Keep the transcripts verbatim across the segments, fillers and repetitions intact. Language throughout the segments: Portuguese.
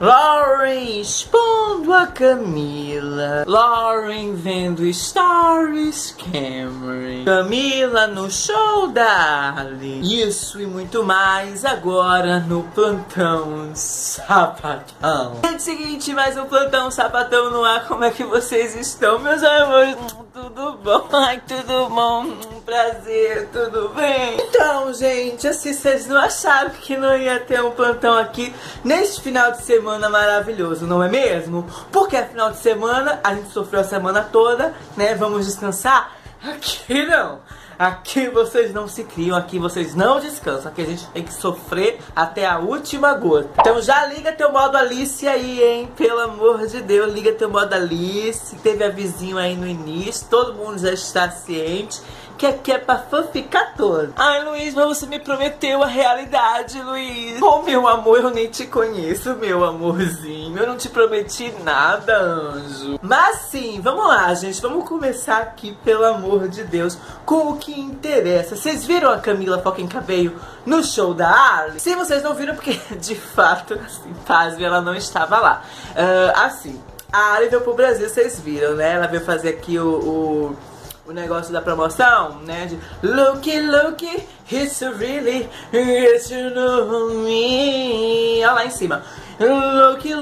Lauren expondo a Camila, Lauren vendo stories Cameron, Camila no show da Ali. Isso e muito mais agora no Plantão Sapatão. É o seguinte, mais um Plantão Sapatão no ar. Como é que vocês estão, meus amores? Tudo bom? Ai, tudo bom? Prazer, tudo bem? Então, gente, assim, vocês não acharam que não ia ter um plantão aqui neste final de semana maravilhoso, não é mesmo? Porque é final de semana, a gente sofreu a semana toda, né? Vamos descansar? Aqui não. Aqui vocês não se criam, aqui vocês não descansam. Aqui a gente tem que sofrer até a última gota. Então já liga teu modo Alice aí, hein? Pelo amor de Deus, liga teu modo Alice. Teve avisinho aí no início, todo mundo já está ciente que aqui é pra fã ficar todo. Ai, Luiz, mas você me prometeu a realidade, Luiz. Oh, meu amor, eu nem te conheço, meu amorzinho. Eu não te prometi nada, anjo. Mas sim, vamos lá, gente. Vamos começar aqui, pelo amor de Deus, com o que interessa. Vocês viram a Camila fucking Cabello no show da Ali? Se vocês não viram, porque de fato, assim, pasme, ela não estava lá. Uh, assim, a Ali veio pro Brasil, vocês viram, né? Ela veio fazer aqui o... o o negócio da promoção, né, de Looky, looky, it's really, it's you know me. Olha lá em cima. Looky,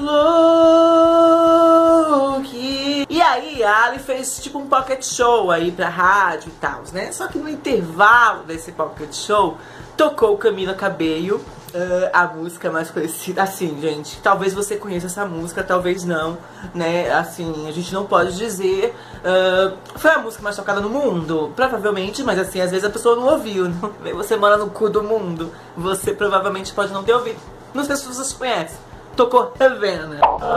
looky. E aí a Ali fez tipo um pocket show aí pra rádio e tal, né? Só que no intervalo desse pocket show tocou Camila Cabello. Uh, a música mais conhecida, assim, gente, talvez você conheça essa música, talvez não, né, assim, a gente não pode dizer, uh, foi a música mais tocada no mundo, provavelmente, mas assim, às vezes a pessoa não ouviu, não? Você mora no cu do mundo, você provavelmente pode não ter ouvido, não sei se vocês conhecem, tocou Havana.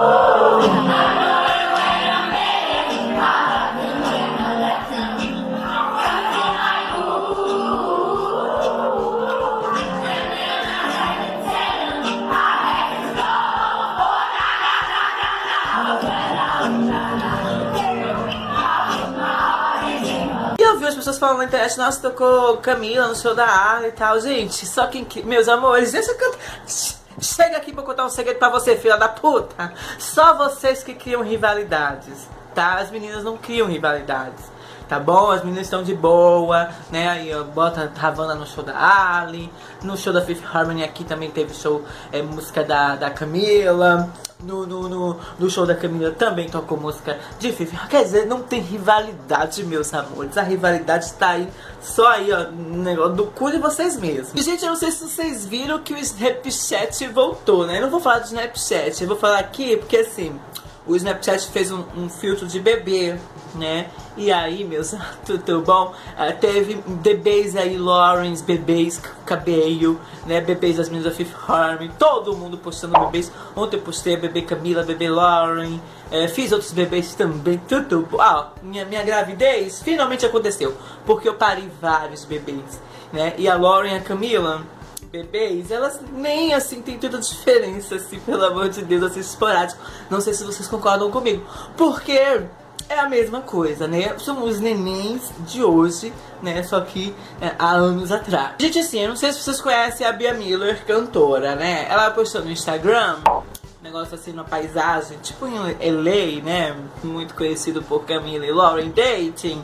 As pessoas falando na internet, nossa, tocou Camila no show da Ali e tal. Gente, só quem... Meus amores, deixa eu cantar. Chega aqui pra eu contar um segredo pra você, filha da puta. Só vocês que criam rivalidades, tá? As meninas não criam rivalidades, tá bom? As meninas estão de boa, né? Aí, ó, bota Havana no show da Ali. No show da Fifth Harmony aqui também teve show, é, música da, da Camila. No, no, no, no show da Camila também tocou música de Fifth. Quer dizer, não tem rivalidade, meus amores. A rivalidade está aí, só aí, ó, no negócio do cu de vocês mesmos. E, gente, eu não sei se vocês viram que o Snapchat voltou, né? Eu não vou falar do Snapchat, eu vou falar aqui porque, assim, o Snapchat fez um, um filtro de bebê, né? E aí, meus, tudo bom? Uh, teve bebês aí, Lawrence, bebês Cabello, né? Bebês das meninas da Fifth Harmony, todo mundo postando bebês. Ontem eu postei a bebê Camila, a bebê Lauren, uh, fiz outros bebês também, tudo bom. Ah, minha, minha gravidez finalmente aconteceu, porque eu parei vários bebês, né? E a Lauren e a Camila, bebês, elas nem assim tem tanta diferença, assim, pelo amor de Deus, assim, esporádico. Não sei se vocês concordam comigo, porque é a mesma coisa, né? São os nenéns de hoje, né? Só que é, há anos atrás. Gente, assim, eu não sei se vocês conhecem a Bia Miller, cantora, né? Ela postou no Instagram um negócio assim, numa paisagem, tipo em L A, né? Muito conhecido por Camila e Lauren dating.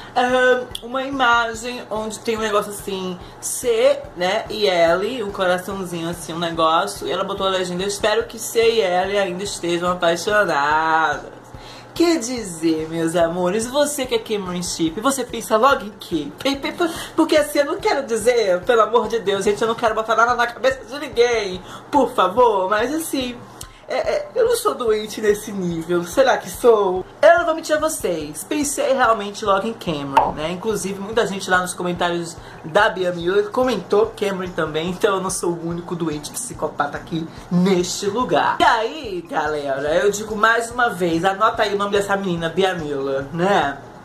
Uh, uma imagem onde tem um negócio assim, C, né, e L, um coraçãozinho assim, um negócio. E ela botou a legenda: eu espero que C e L ainda estejam apaixonadas. Quer dizer, meus amores, você que é Cameron Ship, você pensa logo em quê? Porque assim, eu não quero dizer, pelo amor de Deus, gente, eu não quero botar nada na cabeça de ninguém, por favor, mas assim, é, é, eu não sou doente nesse nível, será que sou? Eu não vou mentir a vocês, pensei realmente logo em Cameron, né? Inclusive, muita gente lá nos comentários da Bia Miller comentou Cameron também, então eu não sou o único doente psicopata aqui neste lugar. E aí, galera, eu digo mais uma vez, anota aí o nome dessa menina, Bia Miller, né?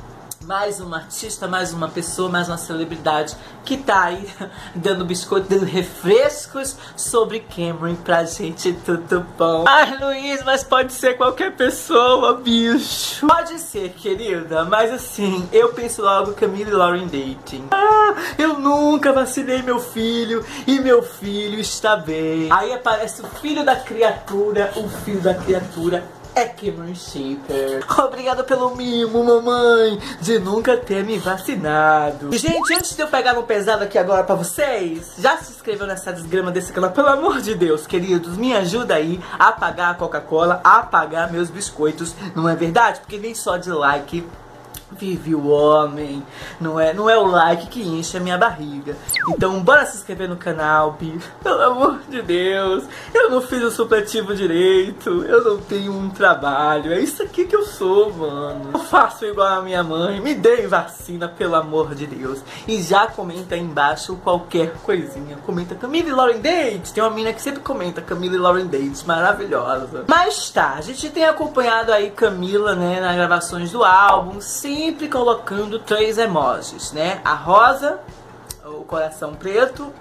mais uma artista, mais uma pessoa, mais uma celebridade que tá aí dando biscoito, dando refrescos sobre Cameron pra gente, tudo bom. Ai, Luiz, mas pode ser qualquer pessoa, bicho. Pode ser, querida, mas assim, eu penso logo Camila e Lauren dating. Ah, eu nunca vacinei meu filho e meu filho está bem. Aí aparece o filho da criatura, o filho da criatura é Cameron Shaper. Obrigada pelo mimo, mamãe, de nunca ter me vacinado. Gente, antes de eu pegar no pesado aqui agora pra vocês, já se inscreveu nessa desgrama desse canal? Pelo amor de Deus, queridos, me ajuda aí a pagar a Coca-Cola, a pagar meus biscoitos, não é verdade? Porque nem só de like vive o homem, não é, não é o like que enche a minha barriga. Então bora se inscrever no canal, bicho. Pelo amor de Deus, eu não fiz o supletivo direito, eu não tenho um trabalho, é isso aqui que eu sou, mano. Eu faço igual a minha mãe, me deem vacina, pelo amor de Deus. E já comenta aí embaixo qualquer coisinha, comenta Camila e Lauren Dates, tem uma menina que sempre comenta Camila e Lauren Dates, maravilhosa. Mas tá, a gente tem acompanhado aí Camila, né, nas gravações do álbum, sim, sempre colocando três emojis, né? A rosa, o coração preto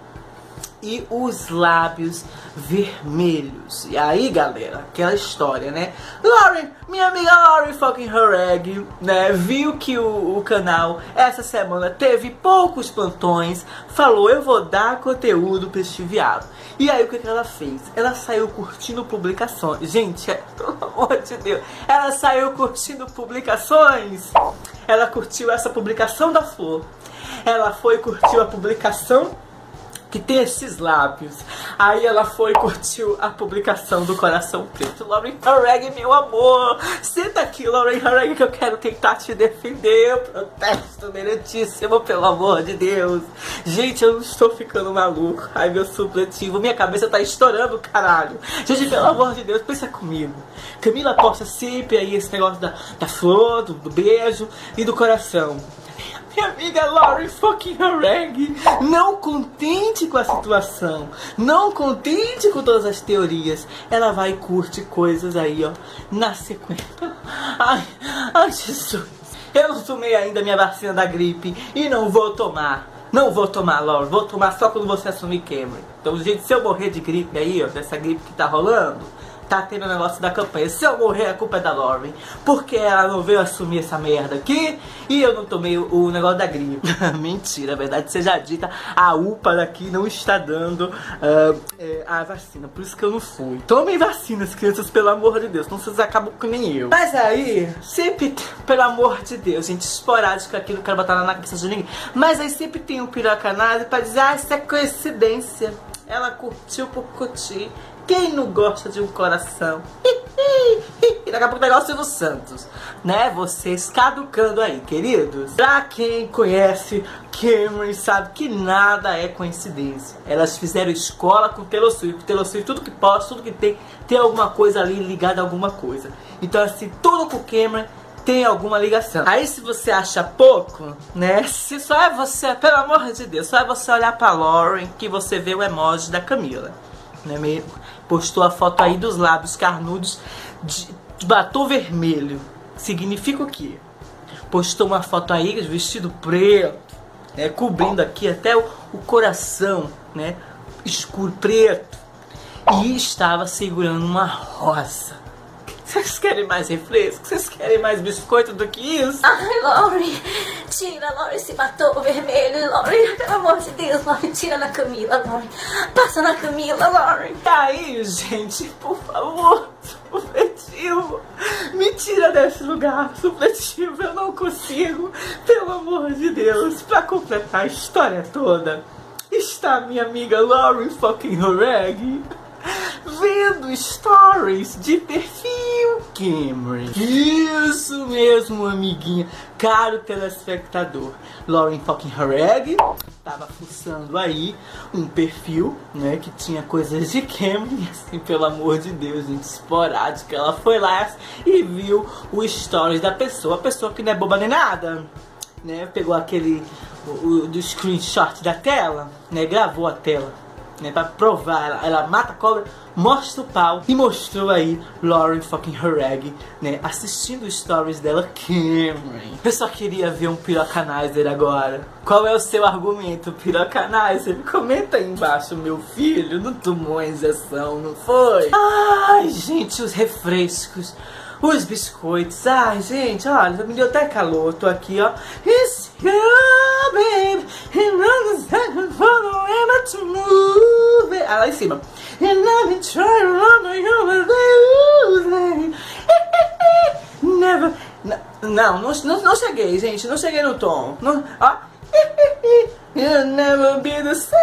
e os lábios vermelhos. E aí, galera, aquela história, né? Lauren, minha amiga Lauren fucking Harag, né? Viu que o, o canal essa semana teve poucos plantões, falou, eu vou dar conteúdo pra este viado. E aí o que, que ela fez? Ela saiu curtindo publicações. Gente, é, pelo amor de Deus, ela saiu curtindo publicações. Ela curtiu essa publicação da flor. Ela foi e curtiu a publicação que tem esses lábios. Aí ela foi e curtiu a publicação do coração preto. Lauren Harag, meu amor, senta aqui, Lauren Harag, que eu quero tentar te defender. Eu protesto, meritíssimo, pelo amor de Deus. Gente, eu não estou ficando maluco. Ai, meu supletivo, minha cabeça tá estourando, caralho. Gente, pelo amor de Deus, pensa comigo. Camila posta sempre aí esse negócio da, da flor, do, do beijo e do coração. Minha amiga Lauren fucking Harag, não contente com a situação, não contente com todas as teorias, ela vai e curte coisas aí, ó, na sequência. Ai, ai, Jesus. Eu não tomei ainda minha vacina da gripe e não vou tomar. Não vou tomar, Lauren, vou tomar só quando você assumir Cameron. Então, gente, se eu morrer de gripe aí, ó, dessa gripe que tá rolando, tá tendo o negócio da campanha. Se eu morrer, a culpa é da Lauren, porque ela não veio assumir essa merda aqui e eu não tomei o, o negócio da gripe. Mentira, a verdade seja dita, a U P A daqui não está dando uh, é, a vacina, por isso que eu não fui. Tomem vacinas, crianças, pelo amor de Deus, não vocês acabam que nem eu. Mas aí, sempre, pelo amor de Deus, gente, esporádico aqui, não quero botar na cabeça de ninguém, mas aí sempre tem um pirocanado pra dizer, ah, isso é coincidência, ela curtiu por curtir. Quem não gosta de um coração? E daqui a pouco o negócio do Santos, né? Vocês caducando aí, queridos. Pra quem conhece Cameron sabe que nada é coincidência. Elas fizeram escola com Taylor Swift. Taylor Swift, tudo que posta, tudo que tem, tem alguma coisa ali ligada a alguma coisa. Então assim, tudo com Cameron tem alguma ligação. Aí se você acha pouco, né? Se só é você, pelo amor de Deus, só é você olhar pra Lauren que você vê o emoji da Camila, né mesmo? Postou a foto aí dos lábios carnudos de, de batom vermelho. Significa o quê? Postou uma foto aí de vestido preto, né, cobrindo aqui até o, o coração, né, escuro preto. E estava segurando uma rosa. Vocês querem mais refresco? Vocês querem mais biscoito do que isso? Ai, Lauren, tira, Lauren, esse batom vermelho, Lauren, pelo amor de Deus, Lauren, tira na Camila, Lauren, passa na Camila, Lauren. E aí, gente, por favor, supletivo, me tira desse lugar, supletivo, eu não consigo, pelo amor de Deus, pra completar a história toda, está minha amiga Lauren fucking Harag vendo stories de perfil Cameron. Isso mesmo, amiguinha, caro telespectador. Lauren fucking Harag tava fuçando aí um perfil, né, que tinha coisas de Cameron, e assim, pelo amor de Deus, gente, esporádico. Ela foi lá e viu o stories da pessoa, a pessoa que não é boba nem nada, né, pegou aquele o, o, do screenshot da tela, né, gravou a tela né, pra provar, ela, ela mata a cobra, mostra o pau, e mostrou aí Lauren fucking Harag, né, assistindo os stories dela, Cameron. Eu só queria ver um pirocanizer agora. Qual é o seu argumento, pirocanizer? Comenta aí embaixo, meu filho, não tomou a injeção, não foi? Ai, gente, os refrescos, os biscoitos, ai, gente, olha, me deu até calor, tô aqui, ó. It's you, babe, and I'm the for the way to move it. Ah, lá em cima. And I've been trying to run you, but they lose. Never. Não, não, não, não cheguei, gente, não cheguei no tom. Não, ó. You'll never be the same.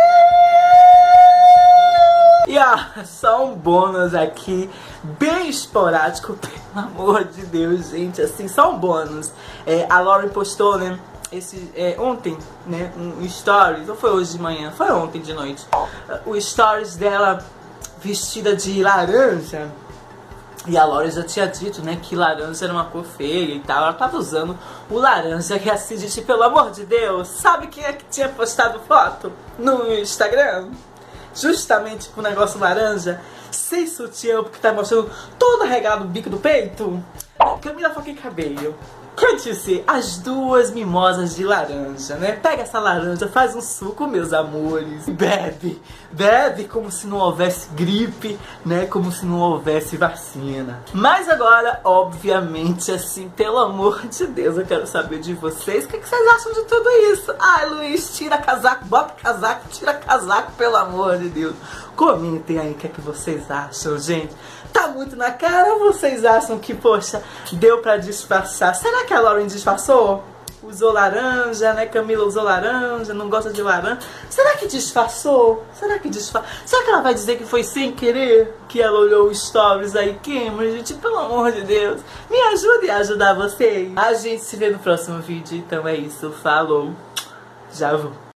E ó, só um bônus aqui, bem esporádico, pelo amor de Deus, gente, assim, só um bônus. É, a Lauren postou, né, esse, é, ontem, né, um stories, ou foi hoje de manhã, foi ontem de noite, o stories dela vestida de laranja. E a Lauren já tinha dito, né, que laranja era uma cor feia e tal. Ela tava usando o laranja, que assim, gente, pelo amor de Deus, sabe quem é que tinha postado foto no Instagram? Justamente com o negócio laranja, sem sutiã, porque tá mostrando todo regado o bico do peito. Camila fucking Cabello, quer dizer, as duas mimosas de laranja, né? Pega essa laranja, faz um suco, meus amores, bebe, bebe como se não houvesse gripe, né? Como se não houvesse vacina. Mas agora, obviamente, assim, pelo amor de Deus, eu quero saber de vocês, o que, que vocês acham de tudo isso? Ai, Luiz, tira casaco, bota casaco, tira casaco, pelo amor de Deus. Comentem aí o que é que vocês acham, gente. Tá muito na cara ou vocês acham que, poxa, deu pra disfarçar? Será que a Lauren disfarçou? Usou laranja, né? Camila usou laranja, não gosta de laranja. Será que disfarçou? Será que disfarçou? Será que ela vai dizer que foi sem querer que ela olhou os stories aí, Cameron? Gente, pelo amor de Deus, me ajude a ajudar vocês. A gente se vê no próximo vídeo, então é isso. Falou, já vou.